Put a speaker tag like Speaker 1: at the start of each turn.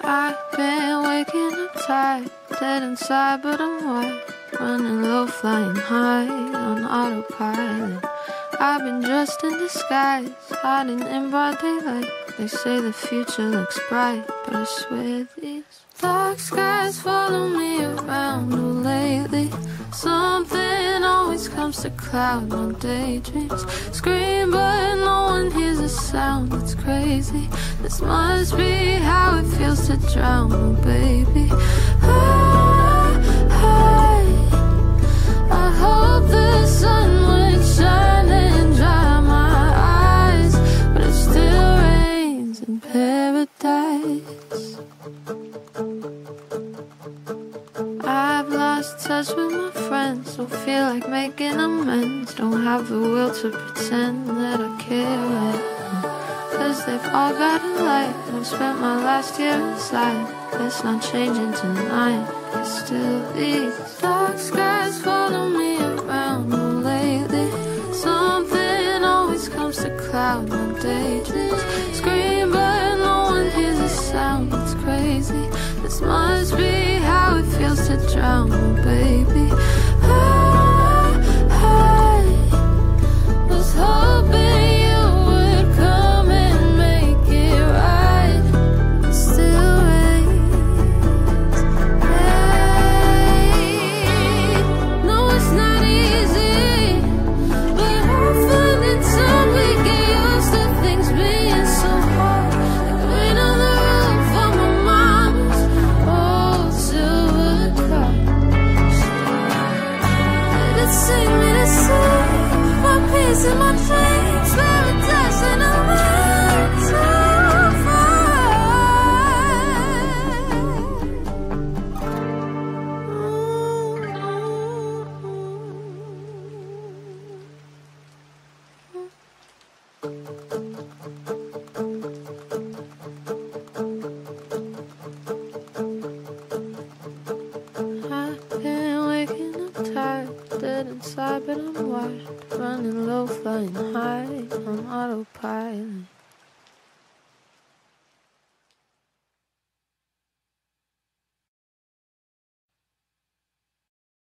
Speaker 1: I've been waking up tired, dead inside, but I'm wide. Running low, flying high on autopilot. I've been dressed in disguise, hiding in broad daylight. They say the future looks bright, but I swear these dark skies follow me around. Oh, lately something always comes to cloud my daydreams. Scream, but no one hears a sound. It's crazy. This must be how it feels to drown, oh, baby. I hope the sun would shine and dry my eyes, but it still rains in paradise. I've lost touch with my friends, don't feel like making amends. Don't have the will to pretend that I care right now, 'cause they've all got a light. I've spent my last year inside. It's not changing tonight. It's still these dark skies follow me around. Oh, lately something always comes to cloud my daydreams. Scream, but no one hears a sound. It's crazy. This must be how it feels to drown, oh, baby. I was hoping you would come and make it right. It still rains. Hey, no, it's not easy, but I find it time we get used to things being so hard. Like rain on the roof on my mama's old silver car. Let it sing, let it sing. My peace and my dreams, paradise and a light so I've been waking up tired, dead inside, but I'm wide. Running low, flying high on autopilot.